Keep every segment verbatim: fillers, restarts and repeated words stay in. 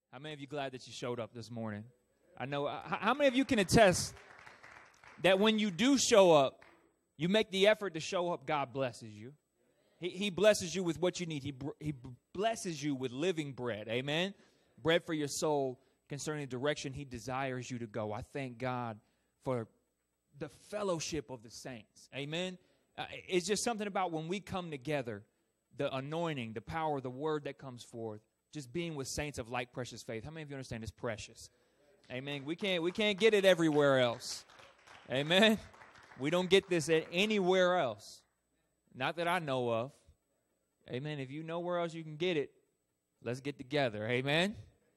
How many of you glad that you showed up this morning? I know. Uh, how many of you can attest that when you do show up, you make the effort to show up, God blesses you. He, he blesses you with what you need. He, he blesses you with living bread. Amen? Bread for your soul concerning the direction He desires you to go. I thank God for the fellowship of the saints. Amen? Uh, it's just something about when we come together, the anointing, the power, the word that comes forth, just being with saints of like precious faith. How many of you understand it's precious? Amen. We can't, we can't get it everywhere else. Amen. We don't get this at anywhere else. Not that I know of. Amen. If you know where else you can get it, let's get together. Amen.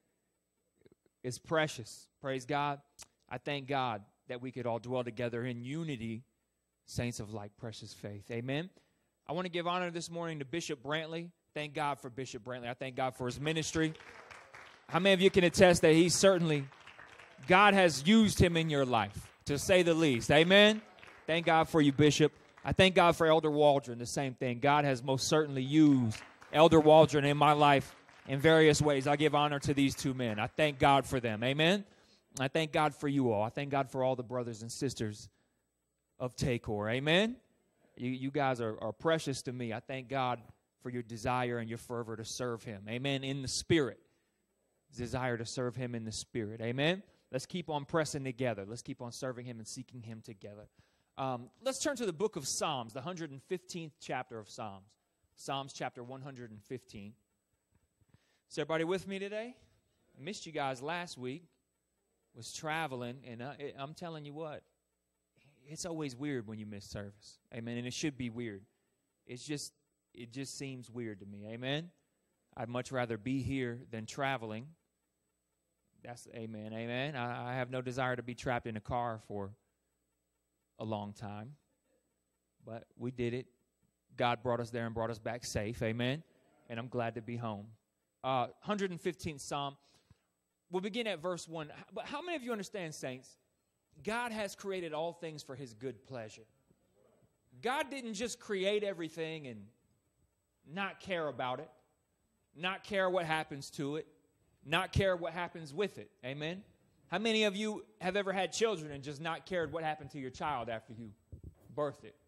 It's precious. Praise God. I thank God that we could all dwell together in unity, saints of like precious faith. Amen. I want to give honor this morning to Bishop Brantley. Thank God for Bishop Brantley. I thank God for his ministry. How many of you can attest that he certainly, God has used him in your life, to say the least. Amen. Thank God for you, Bishop. I thank God for Elder Waldron, the same thing. God has most certainly used Elder Waldron in my life in various ways. I give honor to these two men. I thank God for them. Amen. I thank God for you all. I thank God for all the brothers and sisters of Takor. Amen. You, you guys are, are precious to me. I thank God for your desire and your fervor to serve Him. Amen. In the Spirit. Desire to serve Him in the Spirit. Amen. Let's keep on pressing together. Let's keep on serving Him and seeking Him together. Um, let's turn to the book of Psalms, the one hundred fifteenth chapter of Psalms. Psalms chapter one hundred fifteen. Is everybody with me today? I missed you guys last week. Was traveling, and I, I'm telling you what, it's always weird when you miss service. Amen. And it should be weird. It's just, it just seems weird to me. Amen. I'd much rather be here than traveling. That's amen. Amen. I, I have no desire to be trapped in a car for a long time. But we did it. God brought us there and brought us back safe. Amen. And I'm glad to be home. Uh, one hundred fifteenth Psalm. We'll begin at verse one. But how many of you understand, saints, God has created all things for His good pleasure. God didn't just create everything and not care about it, not care what happens to it, not care what happens with it. Amen? How many of you have ever had children and just not cared what happened to your child after you birthed it?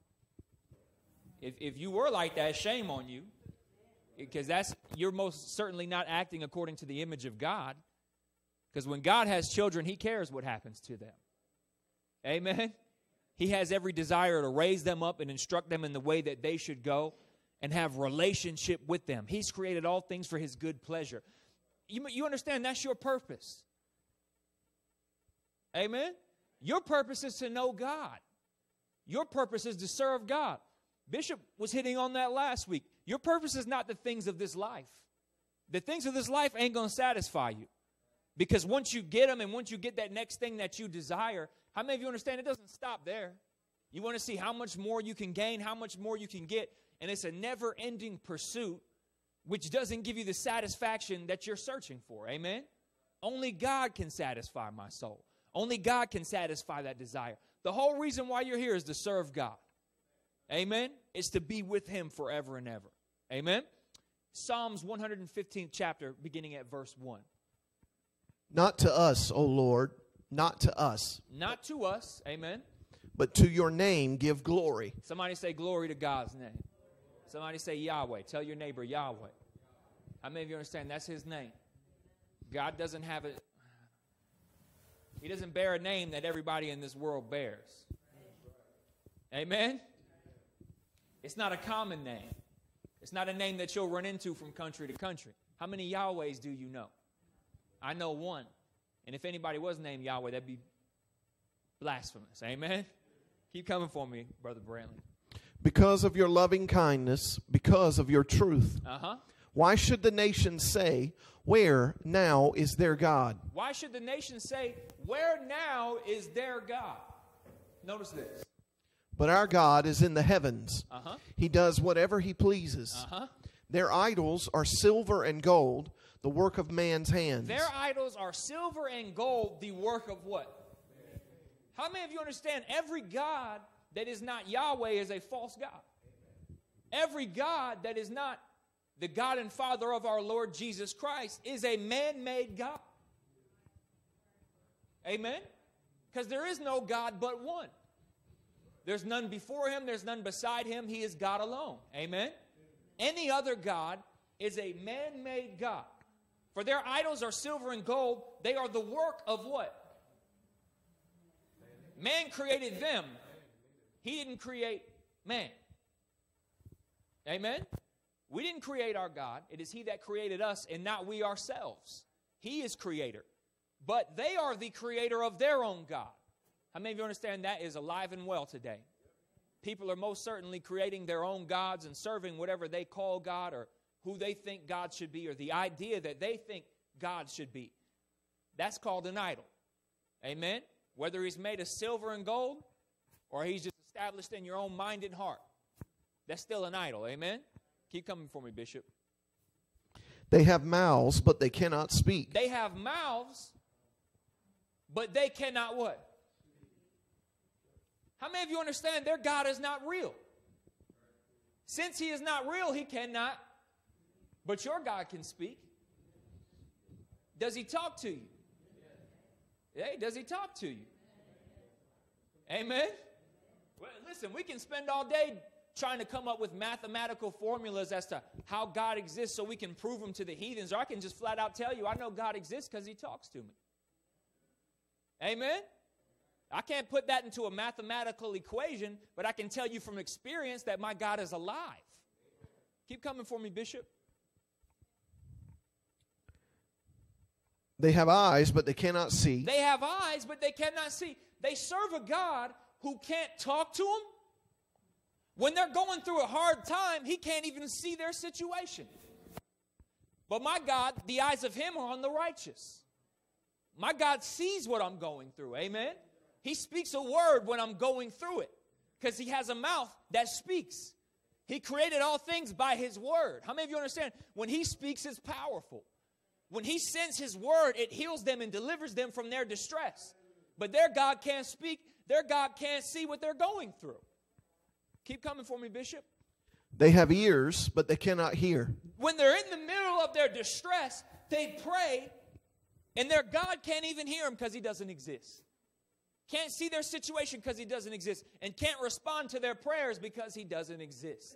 If, if you were like that, shame on you, because that's you're most certainly not acting according to the image of God. Because when God has children, He cares what happens to them. Amen? He has every desire to raise them up and instruct them in the way that they should go and have relationship with them. He's created all things for His good pleasure. You, you understand that's your purpose. Amen? Your purpose is to know God. Your purpose is to serve God. Bishop was hitting on that last week. Your purpose is not the things of this life. The things of this life ain't going to satisfy you. Because once you get them and once you get that next thing that you desire, how many of you understand it doesn't stop there? You want to see how much more you can gain, how much more you can get, and it's a never-ending pursuit which doesn't give you the satisfaction that you're searching for. Amen? Only God can satisfy my soul. Only God can satisfy that desire. The whole reason why you're here is to serve God. Amen? It's to be with Him forever and ever. Amen? Psalms one hundred fifteenth chapter, beginning at verse one. Not to us, O Lord, not to us. Not to us, amen. But to your name give glory. Somebody say glory to God's name. Somebody say Yahweh. Tell your neighbor Yahweh. How many of you understand that's His name? God doesn't have it. He doesn't bear a name that everybody in this world bears. Amen? It's not a common name. It's not a name that you'll run into from country to country. How many Yahwehs do you know? I know one. And if anybody was named Yahweh, that'd be blasphemous. Amen? Keep coming for me, Brother Brantley. Because of your loving kindness, because of your truth. Uh-huh. Why should the nations say, where now is their God? Why should the nations say, where now is their God? Notice this. But our God is in the heavens. Uh-huh. He does whatever He pleases. Uh-huh. Their idols are silver and gold, the work of man's hands. Their idols are silver and gold, the work of what? How many of you understand every God that is not Yahweh is a false God? Every God that is not the God and Father of our Lord Jesus Christ, is a man-made God. Amen? Because there is no God but one. There's none before him. There's none beside him. He is God alone. Amen? Any other God is a man-made God. For their idols are silver and gold. They are the work of what? Man created them. He didn't create man. Amen? We didn't create our God. It is he that created us and not we ourselves. He is creator. But they are the creator of their own God. How many of you understand that is alive and well today? People are most certainly creating their own gods and serving whatever they call God or who they think God should be or the idea that they think God should be. That's called an idol. Amen? Whether he's made of silver and gold or he's just established in your own mind and heart. That's still an idol. Amen? Keep coming for me, Bishop. They have mouths, but they cannot speak. They have mouths, but they cannot what? How many of you understand their God is not real? Since he is not real, he cannot. But your God can speak. Does he talk to you? Hey, does he talk to you? Amen? Well, listen, we can spend all day trying to come up with mathematical formulas as to how God exists so we can prove him to the heathens. Or I can just flat out tell you, I know God exists because he talks to me. Amen? I can't put that into a mathematical equation, but I can tell you from experience that my God is alive. Keep coming for me, Bishop. They have eyes, but they cannot see. They have eyes, but they cannot see. They serve a God who can't talk to them. When they're going through a hard time, he can't even see their situation. But my God, the eyes of him are on the righteous. My God sees what I'm going through. Amen? He speaks a word when I'm going through it because he has a mouth that speaks. He created all things by his word. How many of you understand? When he speaks, it's powerful. When he sends his word, it heals them and delivers them from their distress. But their God can't speak. Their God can't see what they're going through. Keep coming for me, Bishop. They have ears, but they cannot hear. When they're in the middle of their distress, they pray, and their God can't even hear them because he doesn't exist. Can't see their situation because he doesn't exist. And can't respond to their prayers because he doesn't exist.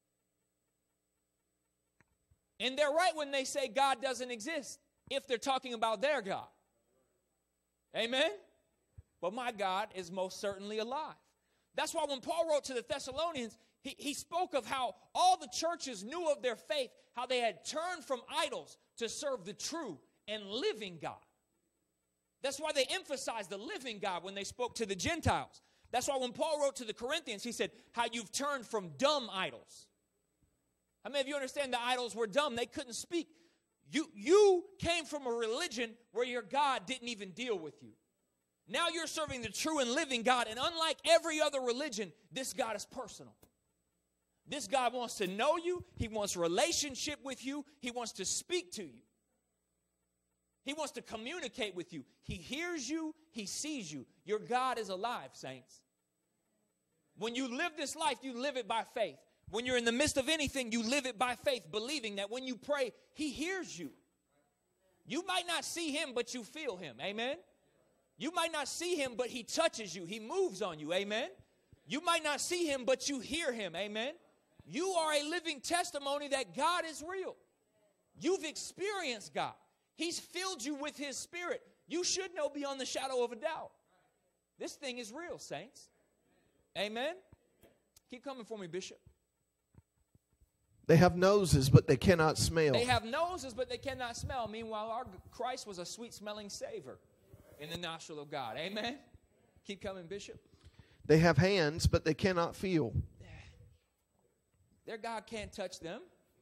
And they're right when they say God doesn't exist if they're talking about their God. Amen? But my God is most certainly alive. That's why when Paul wrote to the Thessalonians, he, he spoke of how all the churches knew of their faith, how they had turned from idols to serve the true and living God. That's why they emphasized the living God when they spoke to the Gentiles. That's why when Paul wrote to the Corinthians, he said, how you've turned from dumb idols. How many of you understand the idols were dumb? They couldn't speak. You, you came from a religion where your God didn't even deal with you. Now you're serving the true and living God. And unlike every other religion, this God is personal. This God wants to know you. He wants a relationship with you. He wants to speak to you. He wants to communicate with you. He hears you. He sees you. Your God is alive, saints. When you live this life, you live it by faith. When you're in the midst of anything, you live it by faith, believing that when you pray, he hears you. You might not see him, but you feel him. Amen? You might not see him, but he touches you. He moves on you. Amen? You might not see him, but you hear him. Amen? You are a living testimony that God is real. You've experienced God. He's filled you with his spirit. You should know beyond the shadow of a doubt. This thing is real, saints. Amen? Keep coming for me, Bishop. They have noses, but they cannot smell. They have noses, but they cannot smell. Meanwhile, our Christ was a sweet-smelling savor in the nostril of God. Amen? Keep coming, Bishop. They have hands, but they cannot feel. Their God can't touch them.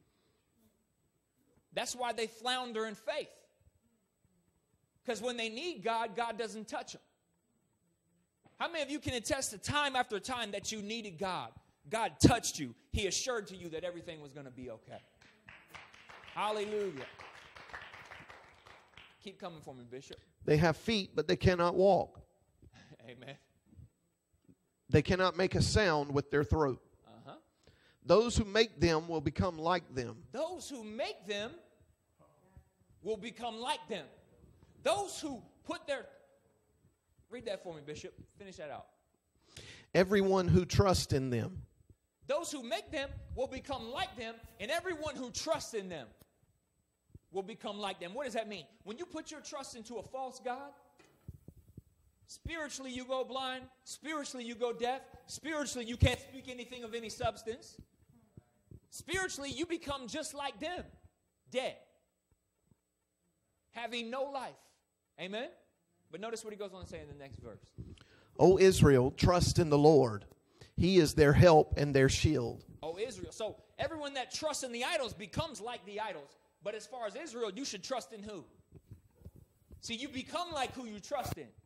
That's why they flounder in faith. Because when they need God, God doesn't touch them. How many of you can attest to time after time that you needed God? God touched you. He assured to you that everything was going to be okay. Hallelujah. Keep coming for me, Bishop. They have feet, but they cannot walk. Amen. They cannot make a sound with their throat. Uh-huh. Those who make them will become like them. Those who make them will become like them. Those who put their... Read that for me, Bishop. Finish that out. Everyone who trusts in them. Those who make them will become like them, and everyone who trusts in them will become like them. What does that mean? When you put your trust into a false god, spiritually you go blind, spiritually you go deaf, spiritually you can't speak anything of any substance. Spiritually you become just like them, dead, having no life. Amen? But notice what he goes on to say in the next verse. O Israel, trust in the Lord. He is their help and their shield. Oh, Israel. So everyone that trusts in the idols becomes like the idols. But as far as Israel, you should trust in who? See, you become like who you trust in.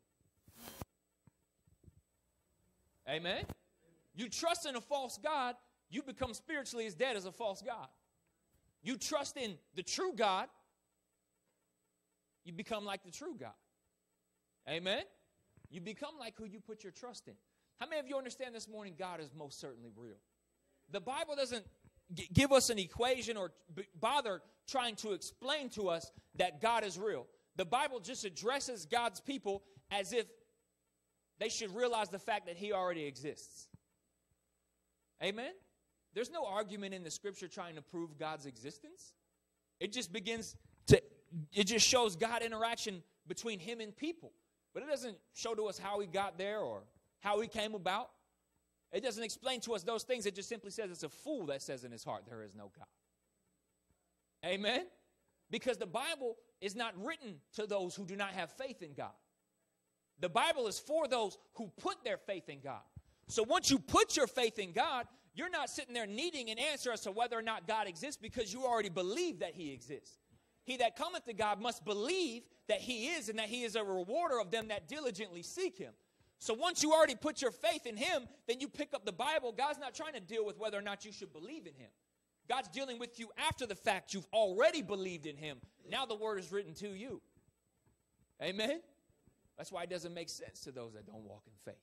Amen? You trust in a false god, you become spiritually as dead as a false god. You trust in the true God, you become like the true God. Amen? You become like who you put your trust in. How many of you understand this morning God is most certainly real? The Bible doesn't g- give us an equation or b- bother trying to explain to us that God is real. The Bible just addresses God's people as if they should realize the fact that he already exists. Amen? There's no argument in the scripture trying to prove God's existence. It just begins to, it just shows God interaction between him and people. But it doesn't show to us how he got there or how he came about. It doesn't explain to us those things. It just simply says it's a fool that says in his heart there is no God. Amen? Because the Bible is not written to those who do not have faith in God. The Bible is for those who put their faith in God. So once you put your faith in God, you're not sitting there needing an answer as to whether or not God exists because you already believe that he exists. He that cometh to God must believe that he is and that he is a rewarder of them that diligently seek him. So once you already put your faith in him, then you pick up the Bible. God's not trying to deal with whether or not you should believe in him. God's dealing with you after the fact. You've already believed in him. Now the word is written to you. Amen? That's why it doesn't make sense to those that don't walk in faith.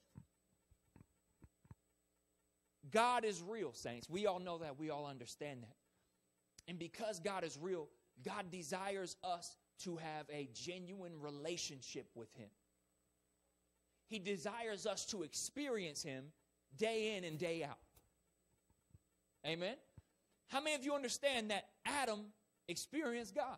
God is real, saints. We all know that. We all understand that. And because God is real, God desires us to have a genuine relationship with him. He desires us to experience him day in and day out. Amen? How many of you understand that Adam experienced God?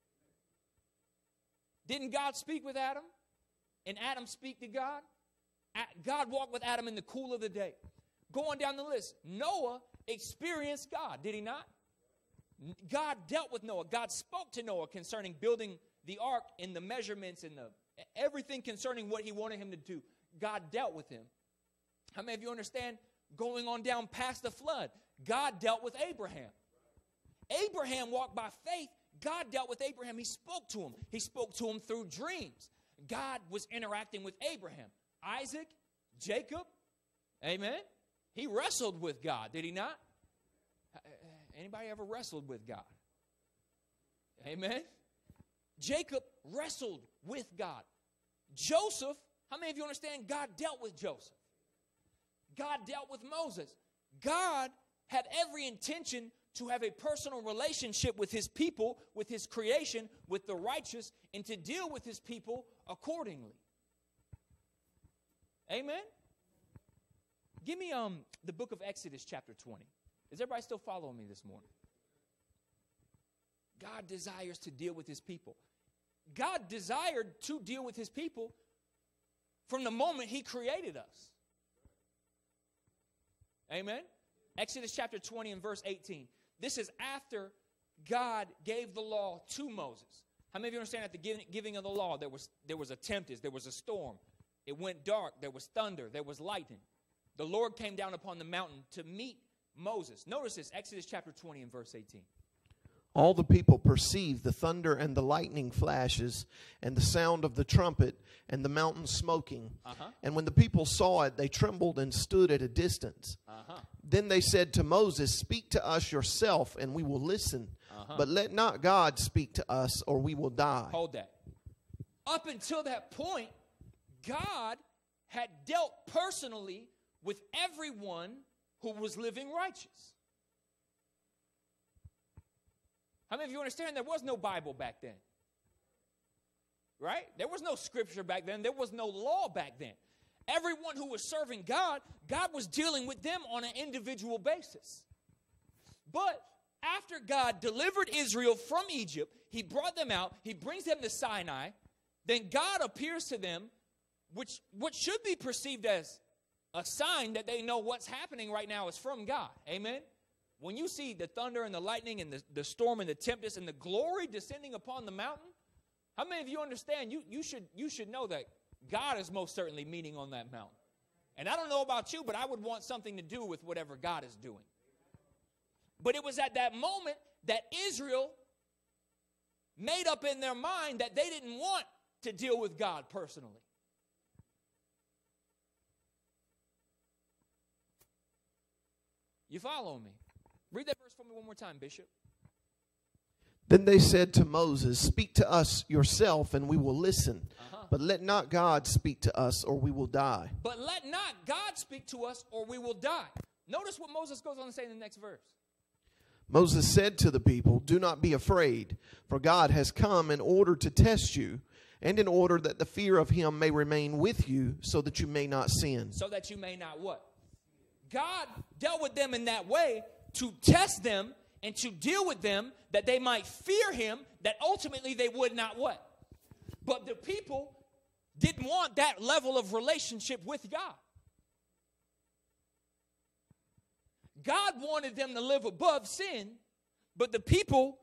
Didn't God speak with Adam? And Adam speak to God? God walked with Adam in the cool of the day. Going down the list, Noah experienced God, did he not? God dealt with Noah. God spoke to Noah concerning building the ark and the measurements and the everything concerning what he wanted him to do. God dealt with him. How many of you understand going on down past the flood? God dealt with Abraham. Abraham walked by faith. God dealt with Abraham. He spoke to him. He spoke to him through dreams. God was interacting with Abraham. Isaac, Jacob, amen? He wrestled with God, did he not? Anybody ever wrestled with God? Amen? Jacob wrestled with God. Joseph, how many of you understand God dealt with Joseph? God dealt with Moses. God had every intention to have a personal relationship with his people, with his creation, with the righteous, and to deal with his people accordingly. Amen? Give me um the book of Exodus chapter twenty. Is everybody still following me this morning? God desires to deal with his people. God desired to deal with his people from the moment he created us. Amen? Exodus chapter twenty and verse eighteen. This is after God gave the law to Moses. How many of you understand at the giving of the law, there was, there was a tempest, there was a storm. It went dark, there was thunder, there was lightning. The Lord came down upon the mountain to meet Moses. Notice this, Exodus chapter twenty and verse eighteen. All the people perceived the thunder and the lightning flashes and the sound of the trumpet and the mountain smoking. Uh-huh. And when the people saw it, they trembled and stood at a distance. Uh-huh. Then they said to Moses, "Speak to us yourself, and we will listen. Uh-huh. But let not God speak to us, or we will die." Hold that. Up until that point, God had dealt personally with everyone who was living righteous. How many of you understand there was no Bible back then? Right? There was no scripture back then. There was no law back then. Everyone who was serving God, God was dealing with them on an individual basis. But after God delivered Israel from Egypt, he brought them out, he brings them to Sinai, then God appears to them, which what should be perceived as a sign that they know what's happening right now is from God. Amen? When you see the thunder and the lightning and the, the storm and the tempest and the glory descending upon the mountain, how many of you understand you, you, should, you should know that God is most certainly meeting on that mountain? And I don't know about you, but I would want something to do with whatever God is doing. But it was at that moment that Israel made up in their mind that they didn't want to deal with God personally. You follow me? Read that verse for me one more time, Bishop. Then they said to Moses, "Speak to us yourself, and we will listen. Uh-huh. But let not God speak to us, or we will die." But let not God speak to us, or we will die. Notice what Moses goes on to say in the next verse. Moses said to the people, "Do not be afraid, for God has come in order to test you, and in order that the fear of him may remain with you, so that you may not sin." So that you may not what? God dealt with them in that way to test them and to deal with them that they might fear him, that ultimately they would not what? But the people didn't want that level of relationship with God. God wanted them to live above sin, but the people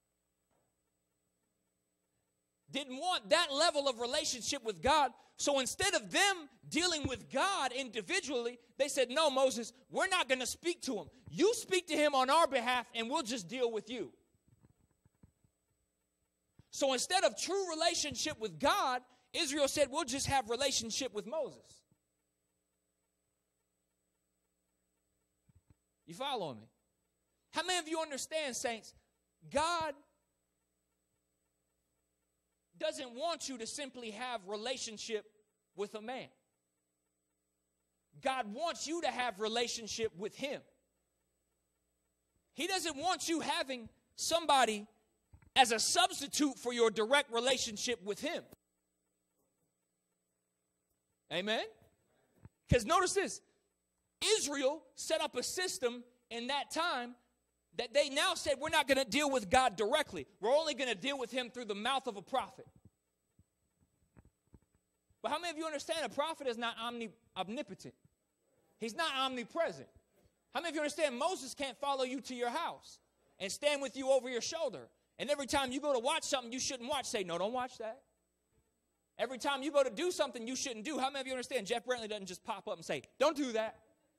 didn't want that level of relationship with God. So instead of them dealing with God individually, they said, "No, Moses, we're not going to speak to him. You speak to him on our behalf, and we'll just deal with you." So instead of true relationship with God, Israel said, "We'll just have relationship with Moses." You follow me? How many of you understand, saints, God doesn't want you to simply have relationship with a man. God wants you to have relationship with him. He doesn't want you having somebody as a substitute for your direct relationship with him. Amen? Because notice this. Israel set up a system in that time that they now said, we're not going to deal with God directly. We're only going to deal with him through the mouth of a prophet. But how many of you understand a prophet is not omni- omnipotent? He's not omnipresent. How many of you understand Moses can't follow you to your house and stand with you over your shoulder? And every time you go to watch something you shouldn't watch, say, "No, don't watch that." Every time you go to do something you shouldn't do, how many of you understand Jeff Brantley doesn't just pop up and say, "Don't do that"?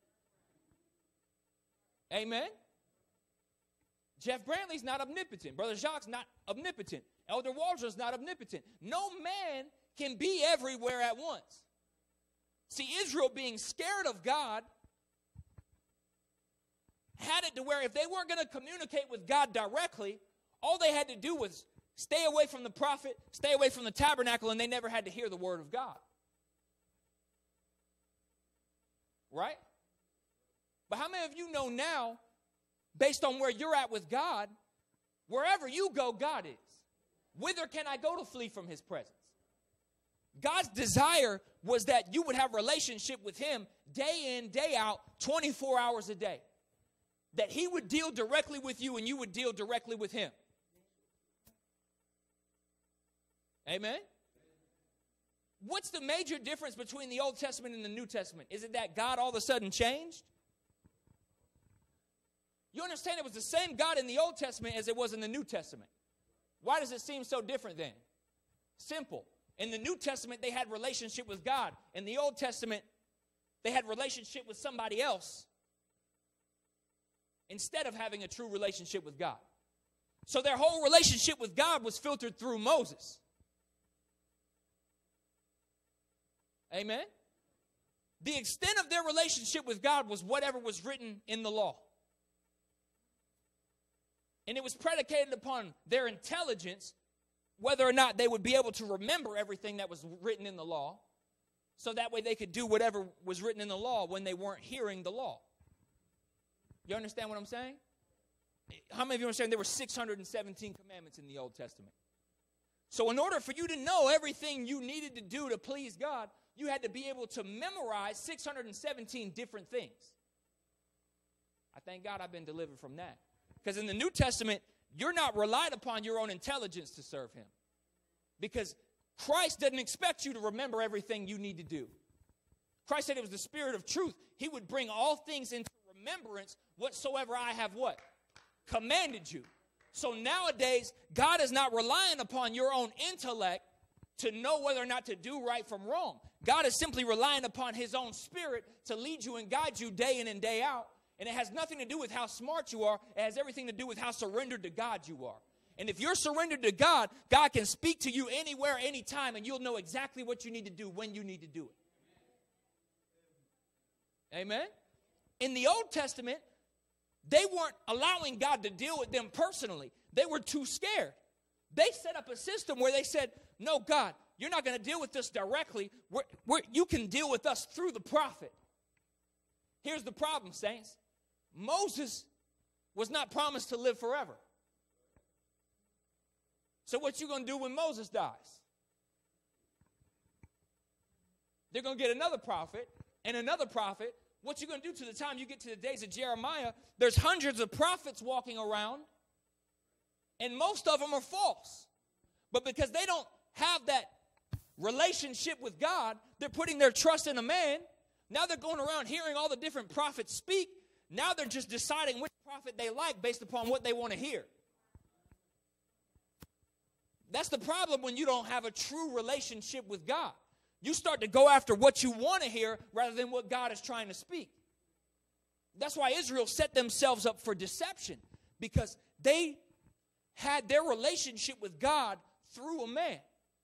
Amen? Jeff Brantley's not omnipotent. Brother Jacques not omnipotent. Elder Waldron's not omnipotent. No man can be everywhere at once. See, Israel, being scared of God, had it to where if they weren't going to communicate with God directly, all they had to do was stay away from the prophet, stay away from the tabernacle, and they never had to hear the word of God. Right? But how many of you know now, based on where you're at with God, wherever you go, God is. Whither can I go to flee from his presence? God's desire was that you would have a relationship with him day in, day out, twenty-four hours a day. That he would deal directly with you and you would deal directly with him. Amen? What's the major difference between the Old Testament and the New Testament? Is it that God all of a sudden changed? You understand it was the same God in the Old Testament as it was in the New Testament. Why does it seem so different then? Simple. In the New Testament, they had relationship with God. In the Old Testament, they had relationship with somebody else instead of having a true relationship with God. So their whole relationship with God was filtered through Moses. Amen? The extent of their relationship with God was whatever was written in the law. And it was predicated upon their intelligence, whether or not they would be able to remember everything that was written in the law, so that way they could do whatever was written in the law when they weren't hearing the law. You understand what I'm saying? How many of you understand there were six hundred seventeen commandments in the Old Testament? So in order for you to know everything you needed to do to please God, you had to be able to memorize six hundred seventeen different things. I thank God I've been delivered from that. Because in the New Testament, you're not relied upon your own intelligence to serve him. Because Christ doesn't expect you to remember everything you need to do. Christ said it was the Spirit of truth. He would bring all things into remembrance whatsoever I have what? Commanded you. So nowadays, God is not relying upon your own intellect to know whether or not to do right from wrong. God is simply relying upon his own Spirit to lead you and guide you day in and day out. And it has nothing to do with how smart you are. It has everything to do with how surrendered to God you are. And if you're surrendered to God, God can speak to you anywhere, anytime, and you'll know exactly what you need to do when you need to do it. Amen? In the Old Testament, they weren't allowing God to deal with them personally. They were too scared. They set up a system where they said, no, God, you're not going to deal with us directly. We're, we're, you can deal with us through the prophet. Here's the problem, saints. Moses was not promised to live forever. So what you going to do when Moses dies? They're going to get another prophet and another prophet. What you going to do to the time you get to the days of Jeremiah? There's hundreds of prophets walking around, and most of them are false. But because they don't have that relationship with God, they're putting their trust in a man. Now they're going around hearing all the different prophets speak. Now they're just deciding which prophet they like based upon what they want to hear. That's the problem when you don't have a true relationship with God. You start to go after what you want to hear rather than what God is trying to speak. That's why Israel set themselves up for deception, because they had their relationship with God through a man.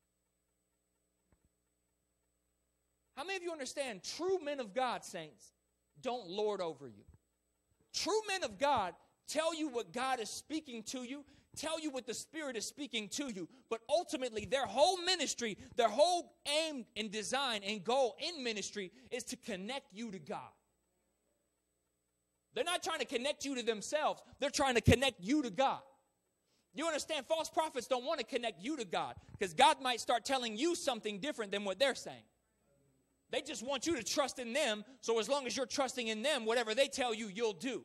How many of you understand true men of God, saints, don't lord over you? True men of God tell you what God is speaking to you, tell you what the Spirit is speaking to you, but ultimately their whole ministry, their whole aim and design and goal in ministry is to connect you to God. They're not trying to connect you to themselves. They're trying to connect you to God. You understand? False prophets don't want to connect you to God, because God might start telling you something different than what they're saying. They just want you to trust in them, so as long as you're trusting in them, whatever they tell you, you'll do.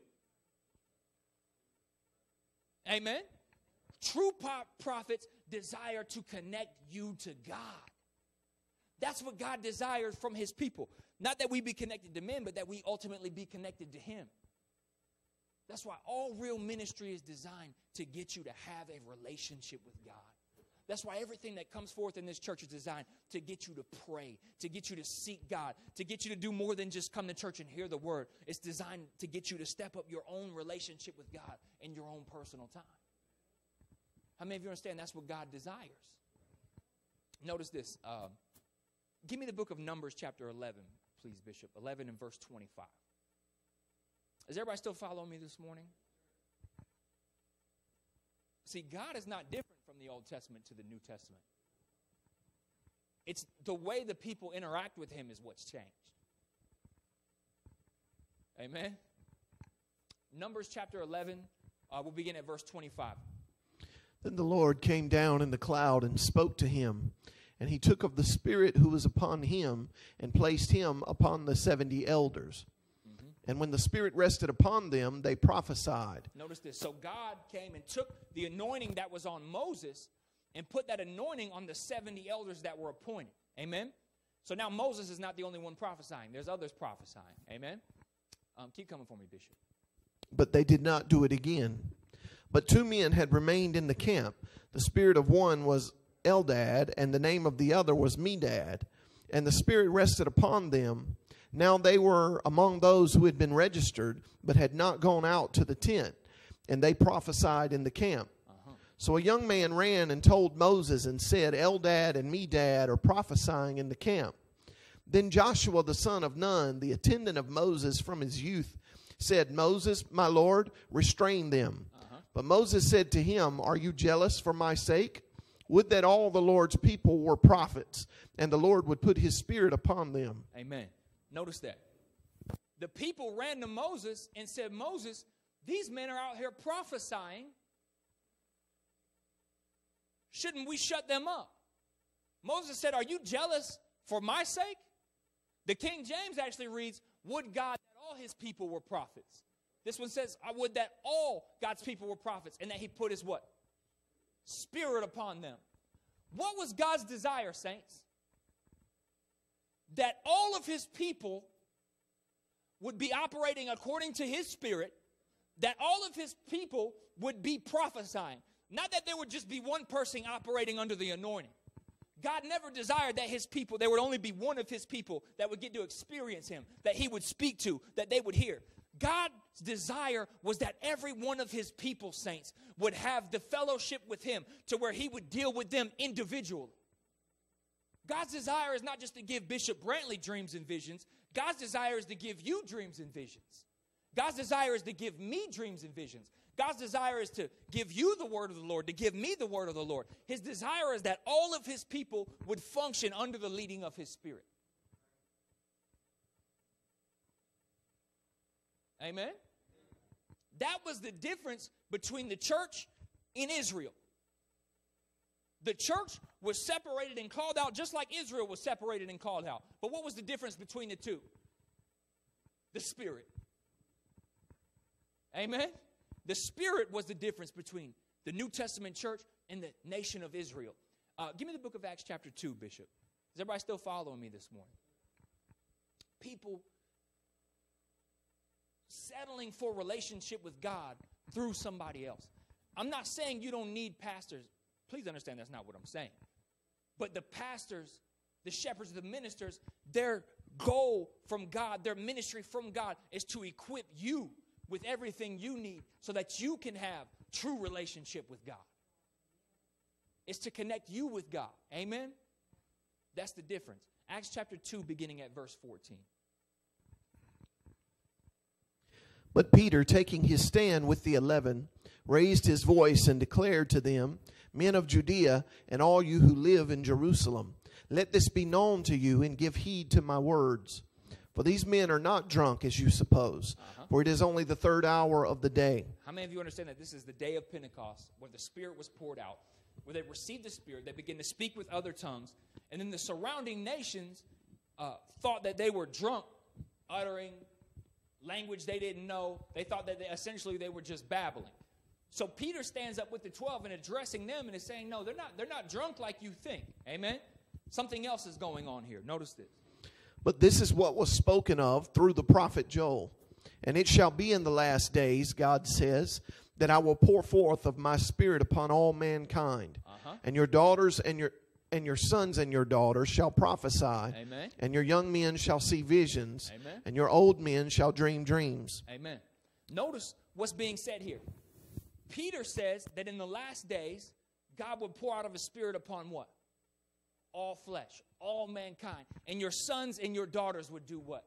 Amen? True prophets desire to connect you to God. That's what God desires from his people. Not that we be connected to men, but that we ultimately be connected to him. That's why all real ministry is designed to get you to have a relationship with God. That's why everything that comes forth in this church is designed to get you to pray, to get you to seek God, to get you to do more than just come to church and hear the word. It's designed to get you to step up your own relationship with God in your own personal time. How many of you understand that's what God desires? Notice this. Uh, give me the book of Numbers chapter eleven, please, Bishop. eleven and verse twenty-five. Is everybody still following me this morning? See, God is not different from the Old Testament to the New Testament. It's the way the people interact with him is what's changed. Amen? Numbers chapter eleven, uh, we'll begin at verse twenty-five. Then the Lord came down in the cloud and spoke to him. And he took of the Spirit who was upon him and placed him upon the seventy elders. Mm-hmm. And when the Spirit rested upon them, they prophesied. Notice this. So God came and took the anointing that was on Moses and put that anointing on the seventy elders that were appointed. Amen? So now Moses is not the only one prophesying. There's others prophesying. Amen? Um, keep coming for me, Bishop. But they did not do it again. But two men had remained in the camp. The spirit of one was Eldad, and the name of the other was Medad. And the Spirit rested upon them. Now they were among those who had been registered, but had not gone out to the tent. And they prophesied in the camp. Uh-huh. So a young man ran and told Moses and said, Eldad and Medad are prophesying in the camp. Then Joshua the son of Nun, the attendant of Moses from his youth, said, Moses, my Lord, restrain them. Uh-huh. But Moses said to him, Are you jealous for my sake? Would that all the Lord's people were prophets, and the Lord would put his Spirit upon them. Amen. Notice that. The people ran to Moses and said, Moses, these men are out here prophesying. Shouldn't we shut them up? Moses said, are you jealous for my sake? The King James actually reads, would God that all his people were prophets. This one says, I would that all God's people were prophets, and that he put his what? Spirit upon them. What was God's desire, saints? That all of his people would be operating according to his spirit, that all of his people would be prophesying. Not that there would just be one person operating under the anointing. God never desired that his people, there would only be one of his people that would get to experience him, that he would speak to, that they would hear. God's desire was that every one of his people, saints, would have the fellowship with him to where he would deal with them individually. God's desire is not just to give Bishop Brantley dreams and visions. God's desire is to give you dreams and visions. God's desire is to give me dreams and visions. God's desire is to give you the word of the Lord, to give me the word of the Lord. His desire is that all of his people would function under the leading of his Spirit. Amen? That was the difference between the church in Israel. The church was separated and called out just like Israel was separated and called out. But what was the difference between the two? The Spirit. Amen? The Spirit was the difference between the New Testament church and the nation of Israel. Uh, give me the book of Acts chapter two, Bishop. Is everybody still following me this morning? People settling for relationship with God through somebody else. I'm not saying you don't need pastors. Please understand that's not what I'm saying. But the pastors, the shepherds, the ministers, their goal from God, their ministry from God is to equip you with everything you need so that you can have true relationship with God. It's to connect you with God. Amen? That's the difference. Acts chapter two, beginning at verse fourteen. But Peter, taking his stand with the eleven, raised his voice and declared to them, Men of Judea, and all you who live in Jerusalem, let this be known to you, and give heed to my words. For these men are not drunk, as you suppose, uh-huh. for it is only the third hour of the day. How many of you understand that this is the day of Pentecost, where the Spirit was poured out, where they received the Spirit, they began to speak with other tongues, and then the surrounding nations uh, thought that they were drunk, uttering language they didn't know. They thought that they, essentially they were just babbling. So Peter stands up with the twelve and addressing them and is saying, no, they're not, they're not drunk like you think. Amen? Something else is going on here. Notice this. But this is what was spoken of through the prophet Joel. And it shall be in the last days, God says, that I will pour forth of my Spirit upon all mankind. Uh-huh. And your daughters and your and your sons and your daughters shall prophesy. Amen. And your young men shall see visions. Amen. And your old men shall dream dreams. Amen. Notice what's being said here. Peter says that in the last days, God would pour out of his Spirit upon what? All flesh, all mankind. And your sons and your daughters would do what?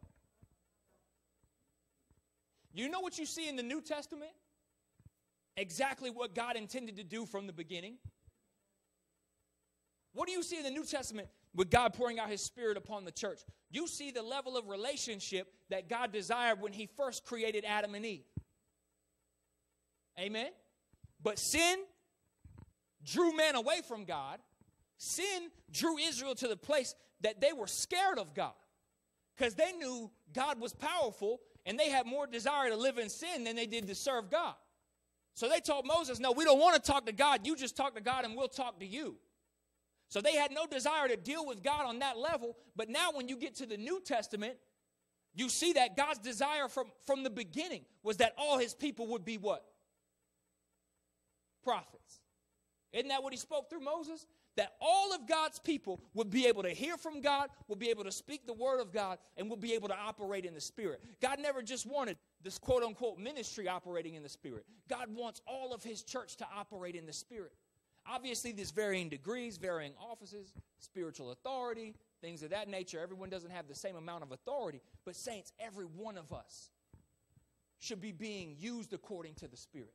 You know what you see in the New Testament? Exactly what God intended to do from the beginning. What do you see in the New Testament with God pouring out his Spirit upon the church? You see the level of relationship that God desired when he first created Adam and Eve. Amen? But sin drew man away from God. Sin drew Israel to the place that they were scared of God because they knew God was powerful and they had more desire to live in sin than they did to serve God. So they told Moses, no, we don't want to talk to God. You just talk to God and we'll talk to you. So they had no desire to deal with God on that level. But now when you get to the New Testament, you see that God's desire from, from the beginning was that all his people would be what? Prophets. Isn't that what he spoke through Moses? That all of God's people would be able to hear from God, will be able to speak the word of God, and will be able to operate in the Spirit. God never just wanted this quote-unquote ministry operating in the Spirit. God wants all of his church to operate in the Spirit. Obviously, there's varying degrees, varying offices, spiritual authority, things of that nature. Everyone doesn't have the same amount of authority. But saints, every one of us should be being used according to the Spirit.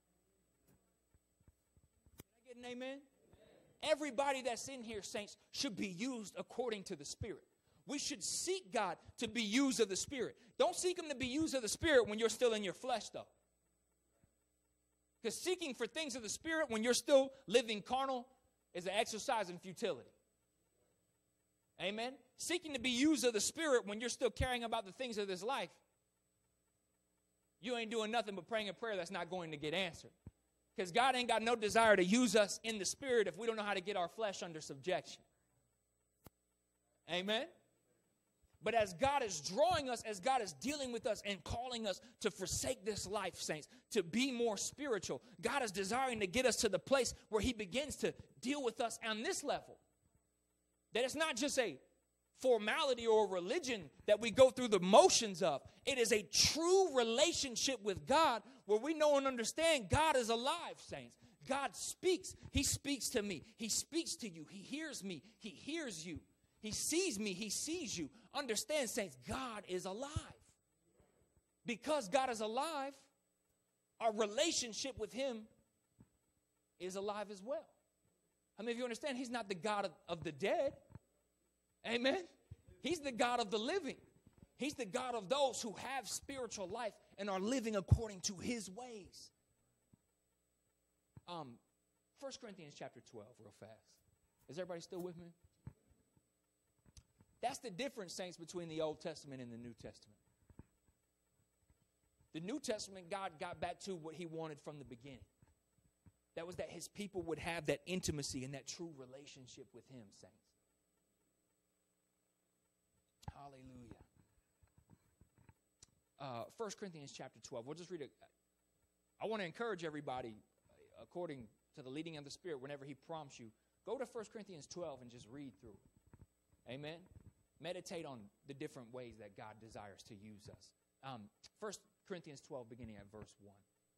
Can I get an amen? Everybody that's in here, saints, should be used according to the Spirit. We should seek God to be used of the Spirit. Don't seek him to be used of the Spirit when you're still in your flesh, though. Because seeking for things of the Spirit when you're still living carnal is an exercise in futility. Amen? Seeking to be used of the Spirit when you're still caring about the things of this life, you ain't doing nothing but praying a prayer that's not going to get answered. Because God ain't got no desire to use us in the Spirit if we don't know how to get our flesh under subjection. Amen? But as God is drawing us, as God is dealing with us and calling us to forsake this life, saints, to be more spiritual, God is desiring to get us to the place where he begins to deal with us on this level. That it's not just a formality or a religion that we go through the motions of. It is a true relationship with God where we know and understand God is alive, saints. God speaks. He speaks to me. He speaks to you. He hears me. He hears you. He sees me. He sees you. Understand, saints, God is alive. Because God is alive, our relationship with him is alive as well. How many of you understand he's not the God of, of the dead? Amen? He's the God of the living. He's the God of those who have spiritual life and are living according to his ways. Um, First Corinthians chapter twelve, real fast. Is everybody still with me? That's the difference, saints, between the Old Testament and the New Testament. The New Testament, God got back to what he wanted from the beginning. That was that his people would have that intimacy and that true relationship with him, saints. Hallelujah. Uh, First Corinthians chapter twelve. We'll just read it. I want to encourage everybody, according to the leading of the Spirit, whenever he prompts you, go to First Corinthians twelve and just read through it. Amen? Meditate on the different ways that God desires to use us. Um, First Corinthians twelve, beginning at verse one.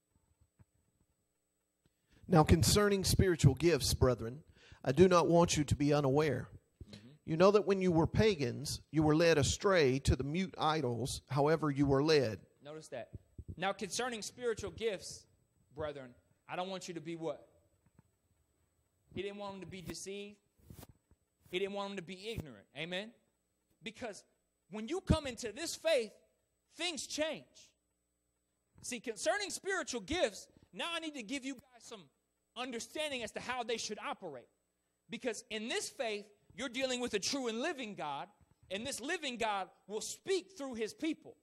Now concerning spiritual gifts, brethren, I do not want you to be unaware. Mm-hmm. You know that when you were pagans, you were led astray to the mute idols, however you were led. Notice that. Now concerning spiritual gifts, brethren, I don't want you to be what? He didn't want them to be deceived. He didn't want them to be ignorant. Amen? Because when you come into this faith, things change. See, concerning spiritual gifts, now I need to give you guys some understanding as to how they should operate. Because in this faith, you're dealing with a true and living God, and this living God will speak through his people.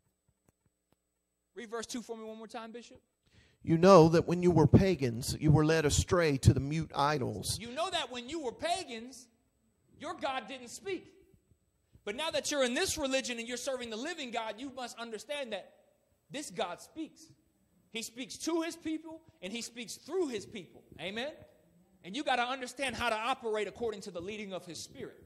Read verse two for me one more time, Bishop. You know that when you were pagans, you were led astray to the mute idols. You know that when you were pagans, your God didn't speak. But now that you're in this religion and you're serving the living God, you must understand that this God speaks. He speaks to his people, and he speaks through his people. Amen? And you got to understand how to operate according to the leading of his Spirit.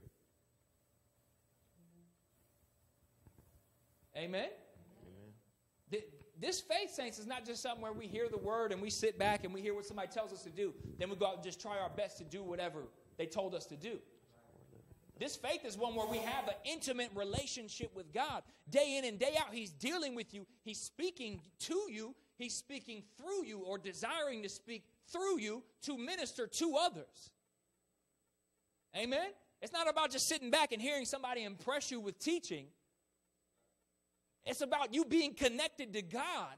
Amen? Amen. This faith, saints, is not just something where we hear the word and we sit back and we hear what somebody tells us to do. Then we go out and just try our best to do whatever they told us to do. This faith is one where we have an intimate relationship with God. Day in and day out, he's dealing with you. He's speaking to you. He's speaking through you, or desiring to speak through you to minister to others. Amen? It's not about just sitting back and hearing somebody impress you with teaching. It's about you being connected to God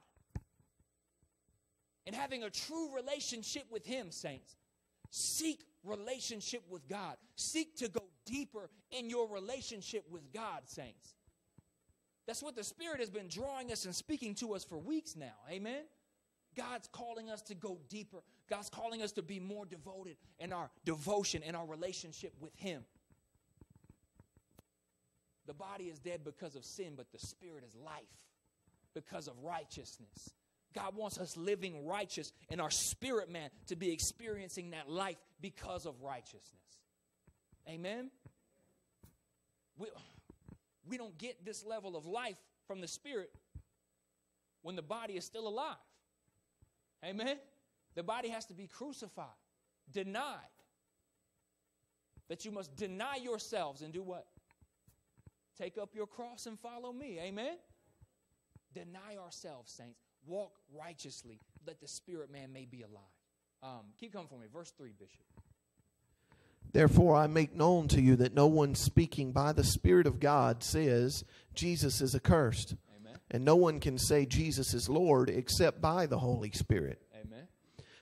and having a true relationship with him, saints. Seek relationship with God. Seek to go deeper in your relationship with God, saints. That's what the Spirit has been drawing us and speaking to us for weeks now. Amen? God's calling us to go deeper. God's calling us to be more devoted in our devotion and our relationship with him. The body is dead because of sin, but the Spirit is life because of righteousness. God wants us living righteous, and our spirit man to be experiencing that life because of righteousness. Amen? We, we don't get this level of life from the Spirit when the body is still alive. Amen? The body has to be crucified, denied. That you must deny yourselves and do what? Take up your cross and follow me. Amen? Deny ourselves, saints. Walk righteously. Let the spirit man may be alive. Um, keep coming for me. Verse three, Bishop. Therefore I make known to you that no one speaking by the Spirit of God says Jesus is accursed. Amen. And no one can say Jesus is Lord except by the Holy Spirit. Amen.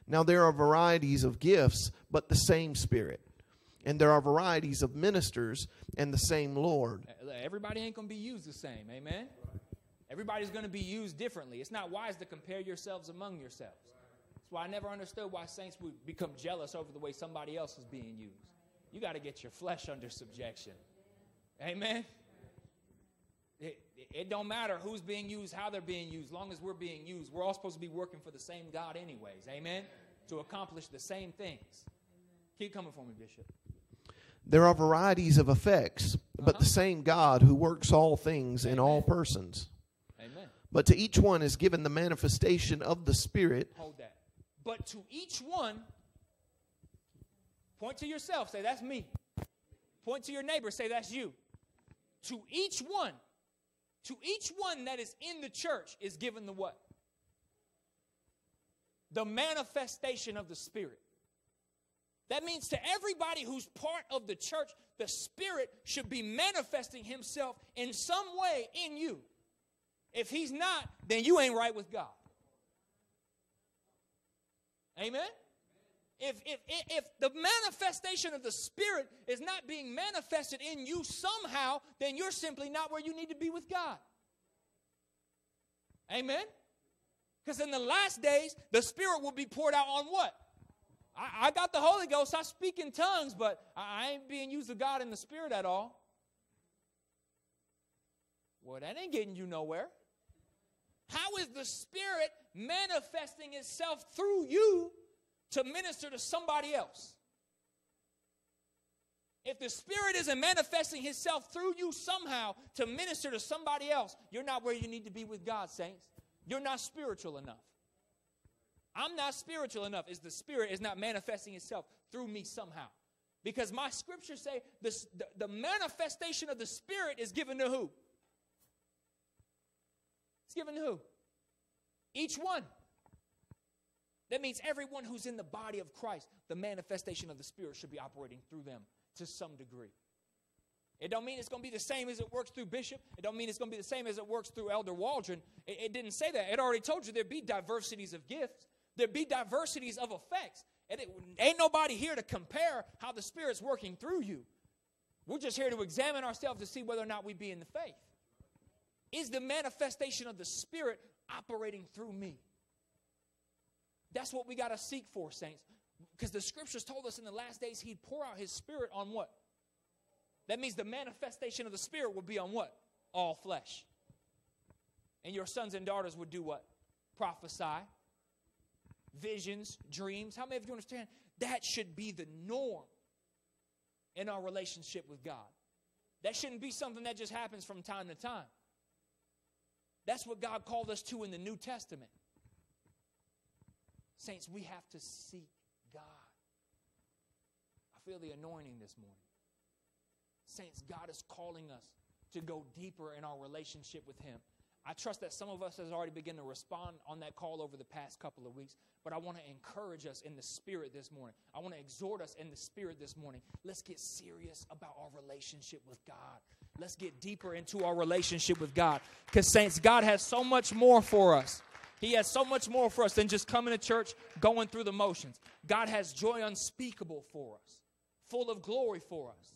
Now there are varieties of gifts, but the same Spirit. And there are varieties of ministers, and the same Lord. Everybody ain't going to be used the same, amen? Everybody's going to be used differently. It's not wise to compare yourselves among yourselves. That's why I never understood why saints would become jealous over the way somebody else is being used. You got to get your flesh under subjection. Amen? It, it don't matter who's being used, how they're being used. As long as we're being used, we're all supposed to be working for the same God anyways. Amen? To accomplish the same things. Keep coming for me, Bishop. There are varieties of effects, but uh-huh. the same God who works all things in Amen. all persons. Amen. But to each one is given the manifestation of the Spirit. Hold that. But to each one, point to yourself, say, that's me. Point to your neighbor, say, that's you. To each one, to each one that is in the church is given the what? The manifestation of the Spirit. That means to everybody who's part of the church, the Spirit should be manifesting himself in some way in you. If he's not, then you ain't right with God. Amen? If, if, if the manifestation of the Spirit is not being manifested in you somehow, then you're simply not where you need to be with God. Amen? Because in the last days, the Spirit will be poured out on what? I, I got the Holy Ghost. I speak in tongues, but I, I ain't being used of God in the Spirit at all. Well, that ain't getting you nowhere. How is the Spirit manifesting itself through you to minister to somebody else? If the Spirit isn't manifesting himself through you somehow to minister to somebody else, you're not where you need to be with God, saints. You're not spiritual enough. I'm not spiritual enough if the Spirit is not manifesting itself through me somehow. Because my scriptures say this, the, the manifestation of the Spirit is given to who? It's given to who? Each one. That means everyone who's in the body of Christ, the manifestation of the Spirit should be operating through them to some degree. It don't mean it's going to be the same as it works through Bishop. It don't mean it's going to be the same as it works through Elder Waldron. It, it didn't say that. It already told you there'd be diversities of gifts. There'd be diversities of effects. And it ain't nobody here to compare how the Spirit's working through you. We're just here to examine ourselves to see whether or not we be in the faith. Is the manifestation of the Spirit operating through me? That's what we got to seek for, saints. Because the scriptures told us in the last days he'd pour out his Spirit on what? That means the manifestation of the Spirit would be on what? All flesh. And your sons and daughters would do what? Prophesy. Visions, dreams. How many of you understand? That should be the norm in our relationship with God. That shouldn't be something that just happens from time to time. That's what God called us to in the New Testament. Saints, we have to seek God. I feel the anointing this morning. Saints, God is calling us to go deeper in our relationship with Him. I trust that some of us has already begun to respond on that call over the past couple of weeks, but I want to encourage us in the Spirit this morning. I want to exhort us in the Spirit this morning. Let's get serious about our relationship with God. Let's get deeper into our relationship with God. Because, saints, God has so much more for us. He has so much more for us than just coming to church, going through the motions. God has joy unspeakable for us, full of glory for us.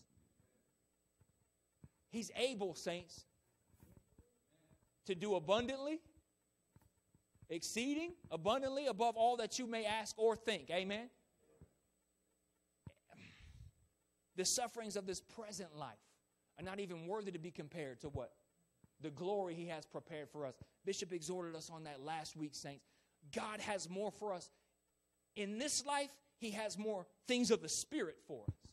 He's able, saints, to do abundantly, exceeding abundantly above all that you may ask or think. Amen? The sufferings of this present life are not even worthy to be compared to what? The glory He has prepared for us. Bishop exhorted us on that last week, saints. God has more for us. In this life, He has more things of the Spirit for us.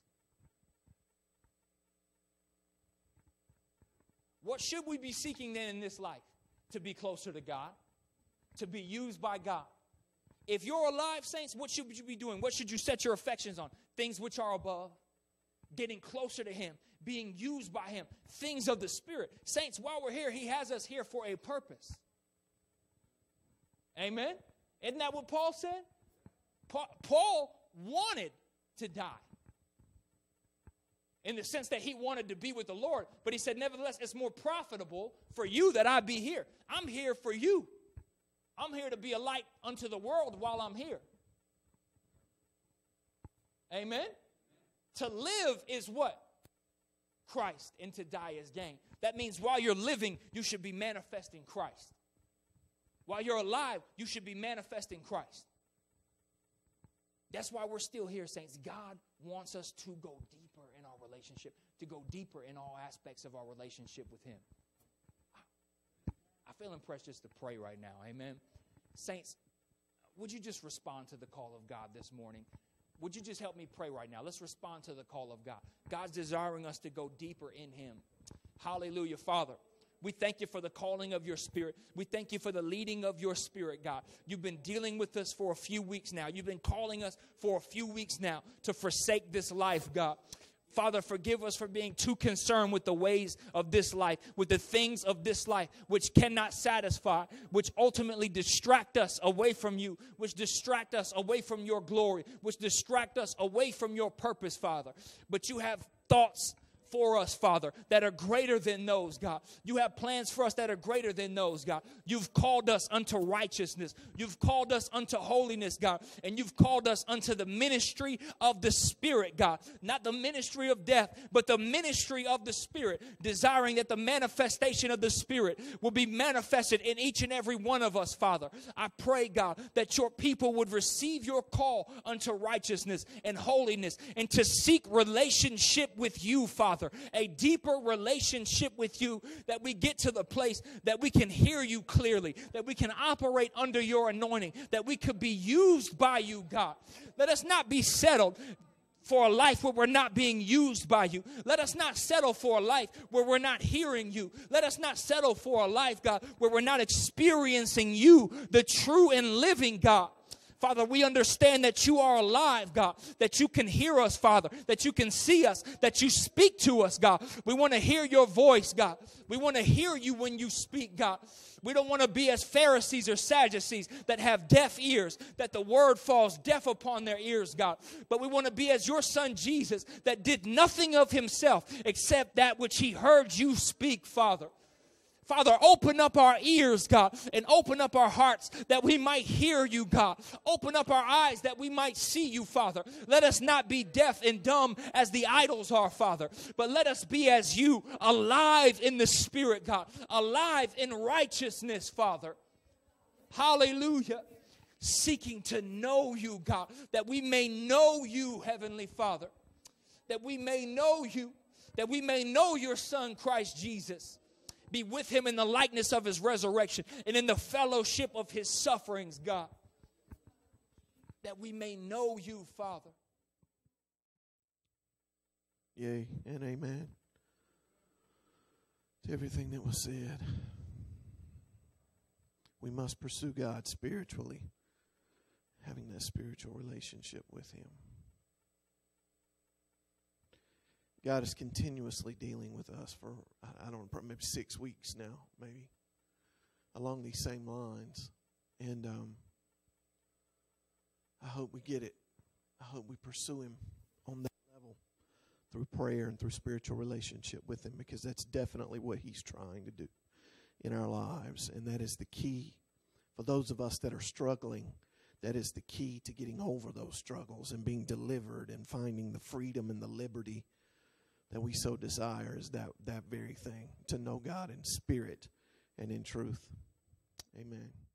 What should we be seeking then in this life? To be closer to God. To be used by God. If you're alive, saints, what should you be doing? What should you set your affections on? Things which are above. Getting closer to Him. Being used by Him. Things of the Spirit. Saints, while we're here, He has us here for a purpose. Amen? Isn't that what Paul said? Paul wanted to die. In the sense that he wanted to be with the Lord. But he said, nevertheless, it's more profitable for you that I be here. I'm here for you. I'm here to be a light unto the world while I'm here. Amen? To live is what? Christ, and to die is gain. That means while you're living, you should be manifesting Christ. While you're alive, you should be manifesting Christ. That's why we're still here, saints. God wants us to go deeper in our relationship, to go deeper in all aspects of our relationship with Him. I feel impressed just to pray right now. Amen. Saints, would you just respond to the call of God this morning? Would you just help me pray right now? Let's respond to the call of God. God's desiring us to go deeper in Him. Hallelujah, Father. We thank you for the calling of your Spirit. We thank you for the leading of your Spirit, God. You've been dealing with us for a few weeks now. You've been calling us for a few weeks now to forsake this life, God. Father, forgive us for being too concerned with the ways of this life, with the things of this life, which cannot satisfy, which ultimately distract us away from you, which distract us away from your glory, which distract us away from your purpose, Father. But you have thoughts for us, Father, that are greater than those, God. You have plans for us that are greater than those, God. You've called us unto righteousness. You've called us unto holiness, God. And you've called us unto the ministry of the Spirit, God. Not the ministry of death, but the ministry of the Spirit, desiring that the manifestation of the Spirit will be manifested in each and every one of us, Father. I pray, God, that your people would receive your call unto righteousness and holiness and to seek relationship with you, Father. A deeper relationship with you, that we get to the place that we can hear you clearly, that we can operate under your anointing, that we could be used by you, God. Let us not be settled for a life where we're not being used by you. Let us not settle for a life where we're not hearing you. Let us not settle for a life, God, where we're not experiencing you, the true and living God. Father, we understand that you are alive, God, that you can hear us, Father, that you can see us, that you speak to us, God. We want to hear your voice, God. We want to hear you when you speak, God. We don't want to be as Pharisees or Sadducees that have deaf ears, that the word falls deaf upon their ears, God. But we want to be as your Son Jesus, that did nothing of himself except that which he heard you speak, Father. Father, open up our ears, God, and open up our hearts that we might hear you, God. Open up our eyes that we might see you, Father. Let us not be deaf and dumb as the idols are, Father, but let us be as you, alive in the Spirit, God, alive in righteousness, Father. Hallelujah. Seeking to know you, God, that we may know you, Heavenly Father, that we may know you, that we may know your Son, Christ Jesus. Be with him in the likeness of his resurrection and in the fellowship of his sufferings, God. That we may know you, Father. Yea and amen to everything that was said. We must pursue God spiritually, having that spiritual relationship with him. God is continuously dealing with us for, I don't know, maybe six weeks now, maybe, along these same lines. And um, I hope we get it. I hope we pursue him on that level through prayer and through spiritual relationship with him, because that's definitely what he's trying to do in our lives. And that is the key for those of us that are struggling. That is the key to getting over those struggles and being delivered and finding the freedom and the liberty that we so desire, is that, that very thing, to know God in spirit and in truth. Amen.